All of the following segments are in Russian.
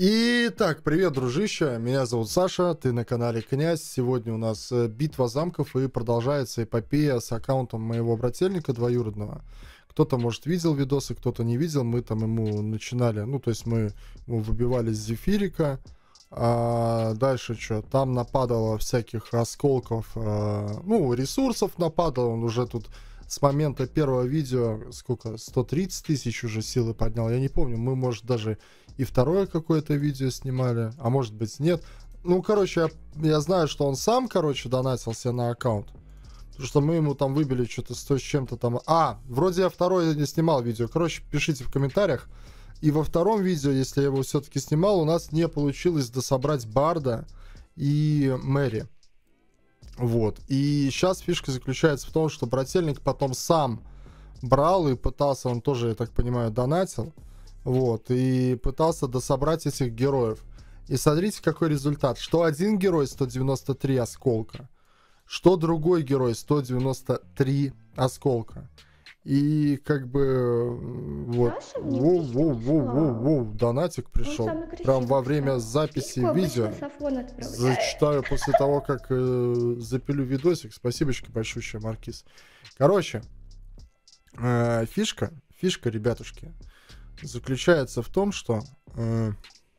Итак, привет, дружище, меня зовут Саша, ты на канале Князь. Сегодня у нас битва замков и продолжается эпопея с аккаунтом моего брательника двоюродного. Кто-то, может, видел видосы, кто-то не видел, мы там ему начинали, ну, то есть мы ему выбивали с зефирика. А дальше что? Там нападало всяких осколков, ну, ресурсов нападало, он уже тут с момента первого видео, сколько, 130 тысяч уже силы поднял, я не помню, мы, может, даже и второе какое-то видео снимали, а может быть нет. Ну, короче, я знаю, что он сам, короче, донатился на аккаунт, потому что мы ему там выбили что-то 100 с чем-то там. Вроде я второе не снимал видео, короче, пишите в комментариях. И во втором видео, если я его все-таки снимал, у нас не получилось дособрать Барда и Мэри. Вот. И сейчас фишка заключается в том, что брательник потом сам брал и пытался, он тоже, я так понимаю, донатил. Вот. И пытался дособрать этих героев. И смотрите, какой результат. Что один герой 193 осколка, что другой герой 193 осколка. И как бы вот, воу, донатик пришел. Прям во время записи видео. Зачитаю после того, как запилю видосик. Спасибочка большущая, Маркиз. Короче, фишка, ребятушки, заключается в том, что ну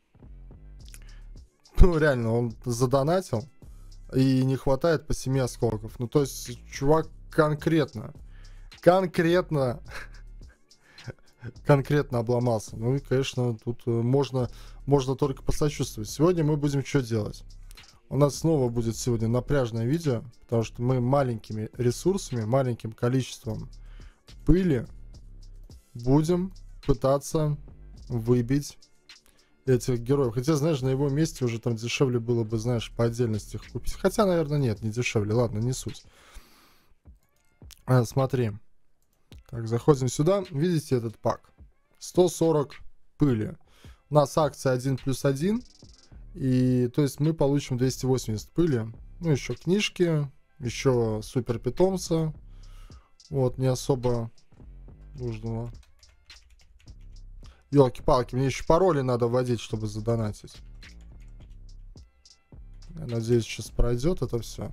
реально он задонатил и не хватает по 7 осколков. Ну то есть чувак конкретно обломался. Ну и, конечно, тут можно только посочувствовать. Сегодня мы будем что делать? У нас снова будет сегодня напряжное видео, потому что мы маленькими ресурсами, маленьким количеством пыли будем пытаться выбить этих героев. Хотя, знаешь, на его месте уже там дешевле было бы, знаешь, по отдельности их купить. Хотя, наверное, нет, не дешевле. Ладно, не суть. Смотри. Так, заходим сюда. Видите этот пак? 140 пыли. У нас акция 1+1. И, то есть, мы получим 280 пыли. Ну, еще книжки. Еще супер питомца. Вот, не особо нужного. Ёлки-палки, мне еще пароли надо вводить, чтобы задонатить. Я надеюсь, сейчас пройдет это все.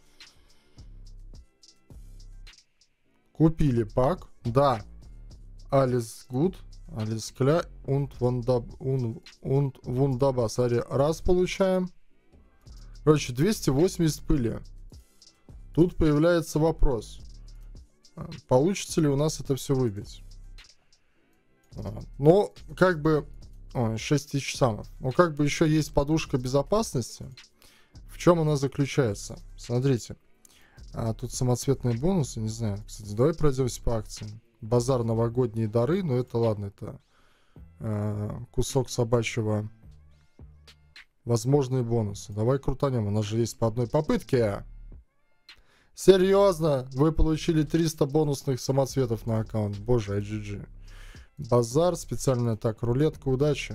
Купили пак. Да. Alles gut. Alles klar. Und wunderbar. Смотри, раз получаем. Короче, 280 пыли. Тут появляется вопрос. Получится ли у нас это все выбить? Ну, как бы... 6000 самов. Ну, как бы еще есть подушка безопасности. В чем она заключается? Смотрите. Тут самоцветные бонусы, не знаю. Кстати, давай пройдемся по акциям. Базар, новогодние дары. Но это ладно, это кусок собачьего. Возможные бонусы. Давай крутанем. У нас же есть по одной попытке. Серьезно? Вы получили 300 бонусных самоцветов на аккаунт. Боже, IGG. Базар, специально так, рулетка удачи.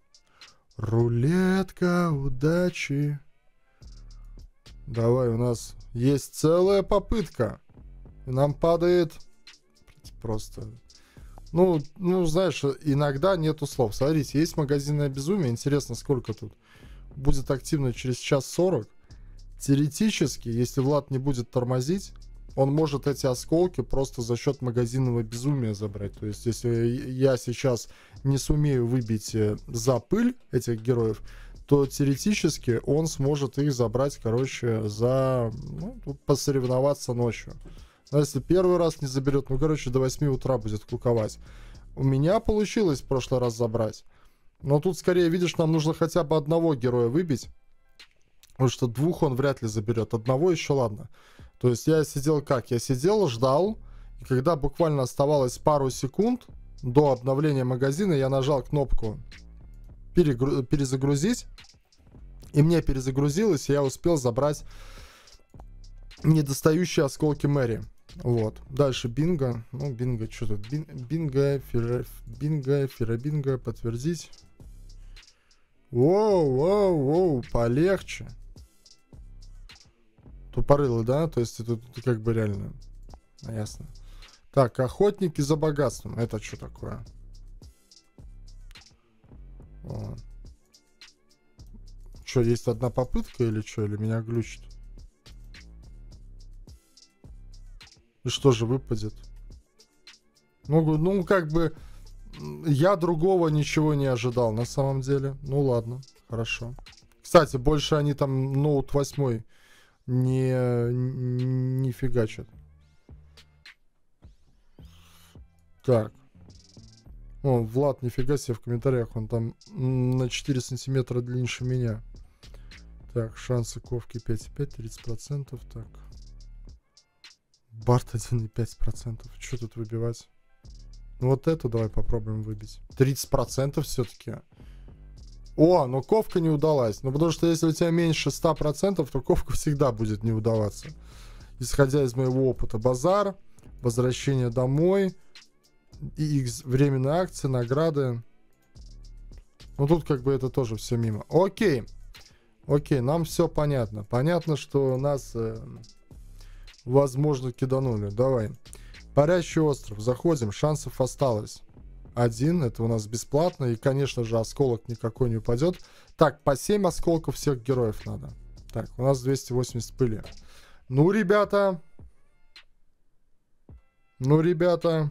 Рулетка удачи. Давай, у нас есть целая попытка. И нам падает просто... Ну, знаешь, иногда нету слов. Смотрите, есть магазинное безумие. Интересно, сколько тут будет активно через час 40. Теоретически, если Влад не будет тормозить, он может эти осколки просто за счет магазинного безумия забрать. То есть, если я сейчас не сумею выбить за пыль этих героев, то теоретически он сможет их забрать, короче, за... Ну, посоревноваться ночью. Но если первый раз не заберет, ну, короче, до 8 утра будет куковать. У меня получилось в прошлый раз забрать. Но тут, скорее, видишь, нам нужно хотя бы одного героя выбить. Потому что двух он вряд ли заберет. Одного еще ладно. То есть я сидел как? Я сидел, ждал. И когда буквально оставалось пару секунд до обновления магазина, я нажал кнопку перезагрузить. И мне перезагрузилось, и я успел забрать недостающие осколки Мэри. Вот. Дальше бинго. Ну, бинго, что тут? Бинго, ферробинго, подтвердить. Воу, полегче. Тупорылый, да? То есть это как бы реально. Ясно. Так, охотники за богатством. Это что такое? Вот. что, есть одна попытка или что? Или меня глючит? И что же выпадет? Ну, как бы, я другого ничего не ожидал на самом деле. Ну, ладно, хорошо. Кстати, больше они там Note 8 не фигачат. Так. О, Влад, нифига себе в комментариях. Он там на 4 сантиметра длиннее меня. Так, шансы ковки 5,5, 30%. Так. Барт 1,5%. Что тут выбивать? Ну вот эту давай попробуем выбить. 30% все-таки. О, но ковка не удалась. Ну потому что если у тебя меньше 100%, то ковка всегда будет не удаваться. Исходя из моего опыта. Базар, возвращение домой, X, временные акции, награды. Ну тут как бы это тоже все мимо. Окей. Окей, нам все понятно. Понятно, что нас, возможно, киданули. Давай. Парящий остров. Заходим. Шансов осталось 1. Это у нас бесплатно. И, конечно же, осколок никакой не упадет. Так, по 7 осколков всех героев надо. Так, у нас 280 пыли. Ну, ребята. Ну, ребята.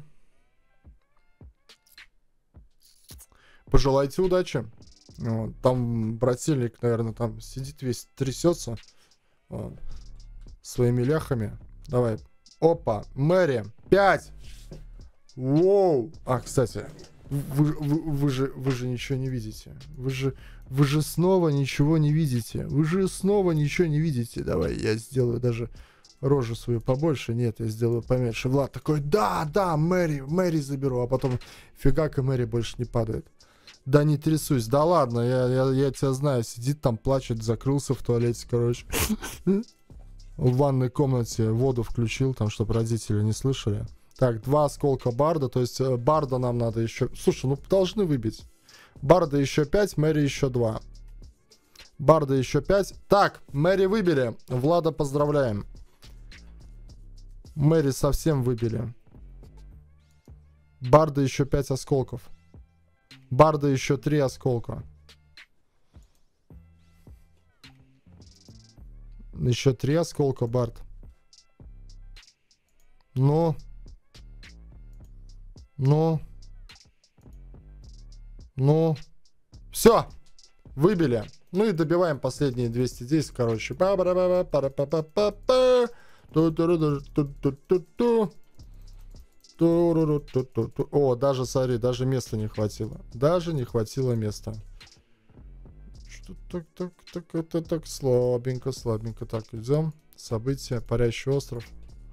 Пожелайте удачи. Вот. Там брательник, наверное, там сидит весь, трясется. Вот. Своими ляхами. Давай. Опа, Мэри. 5. Воу. А, кстати, вы же ничего не видите. Вы же снова ничего не видите. Вы же снова ничего не видите. Давай, я сделаю даже рожу свою побольше. Нет, я сделаю поменьше. Влад такой, да, Мэри заберу. А потом фигак, и Мэри больше не падает. Да не трясусь. Да ладно, я тебя знаю. Сидит там, плачет, закрылся в туалете, короче. В ванной комнате воду включил, там, чтобы родители не слышали. Так, 2 осколка барда. То есть барда нам надо еще... Слушай, ну должны выбить. Барда еще 5, Мэри еще 2. Барда еще 5. Так, Мэри выбили. Влада поздравляем. Мэри совсем выбили. Барда еще 5 осколков. Барда еще 3 осколка. Еще 3 осколка, Бард. Ну. Все. Выбили. Ну и добиваем последние 210, короче. О, даже, смотри, даже места не хватило. Даже не хватило места. Что так, слабенько. Так, идем. События, парящий остров.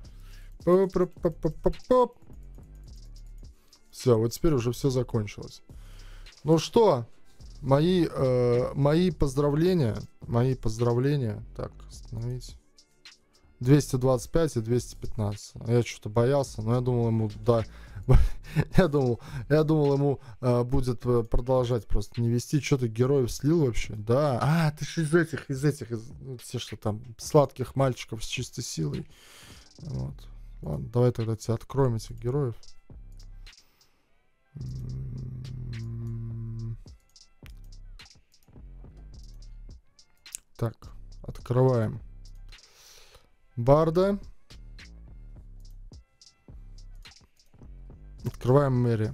Все, вот теперь уже все закончилось. Ну что, мои поздравления. Так, остановить. 225 и 215. Я что-то боялся, но я думал ему, да, я думал ему будет продолжать просто не вести. Что ты героев слил вообще? Да. Ты же из этих, те, что там, сладких мальчиков с чистой силой. Вот. Ладно, давай тогда тебе откроем этих героев. Так, открываем Барда. Открываем Мэри.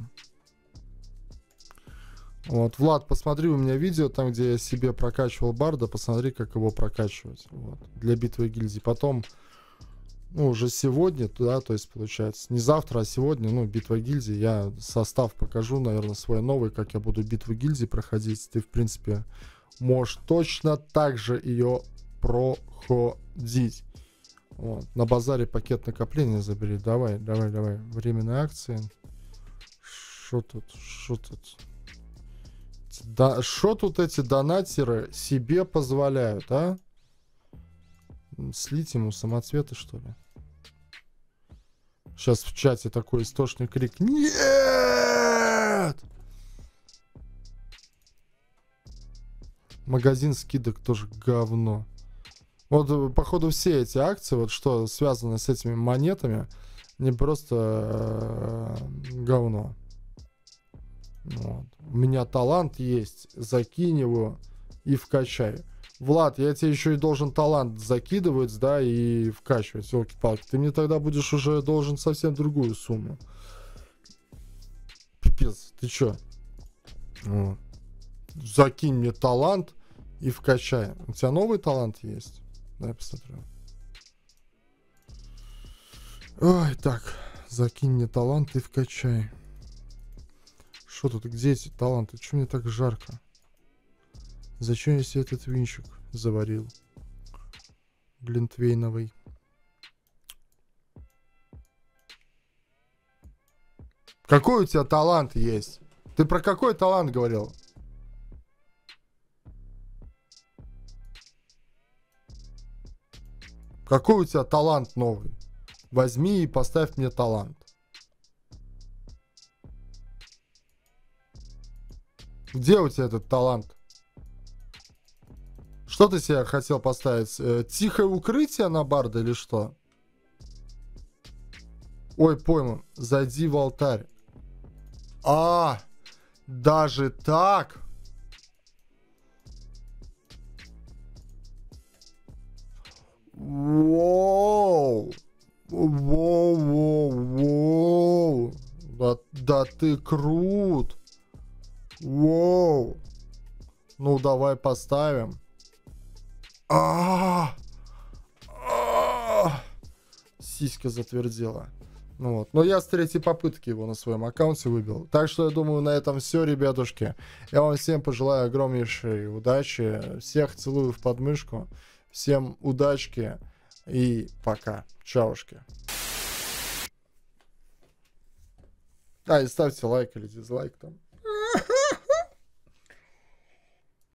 Вот, Влад, посмотри у меня видео, там, где я себе прокачивал Барда, посмотри, как его прокачивать. Вот, для битвы гильдии. Потом, ну, уже сегодня, да, то есть, получается, не завтра, а сегодня, ну, битва гильдии. Я состав покажу, наверное, свой новый, как я буду битву гильдии проходить. Ты, в принципе, можешь точно так же ее проходить. Вот. На базаре пакет накопления забери. Давай. Временные акции. Что тут? Да, что тут эти донатеры себе позволяют, а? Слить ему самоцветы, что ли? Сейчас в чате такой истошный крик. Нет! Магазин скидок тоже говно. Вот, походу, все эти акции, вот что связано с этими монетами, не просто говно. Вот. У меня талант есть, закинь его и вкачай. Влад, я тебе еще и должен талант закидывать, да, и вкачивать. Елки-палки, ты мне тогда будешь уже должен совсем другую сумму. Пипец, ты чё? Вот. Закинь мне талант и вкачай. У тебя новый талант есть? Дай посмотрю. Ой, так. Закинь мне талант и вкачай. Что тут? Где эти таланты? Чё мне так жарко? Зачем я себе этот винчик заварил? Глинтвейновый. Какой у тебя талант есть? Ты про какой талант говорил? Какой у тебя талант новый? Возьми и поставь мне талант. Где у тебя этот талант? Что ты себе хотел поставить? Тихое укрытие на барда или что? Ой, пойму. Зайди в алтарь. А, даже так? Воу. Воу. Да ты крут. Воу. Ну, давай поставим. Сиська затвердела. Ну вот. Но я с третьей попытки его на своем аккаунте выбил. Так что я думаю, на этом все, ребятушки. Я вам всем пожелаю огромнейшей удачи. Всех целую в подмышку. Всем удачки и пока. Чаушки. И ставьте лайк или дизлайк там.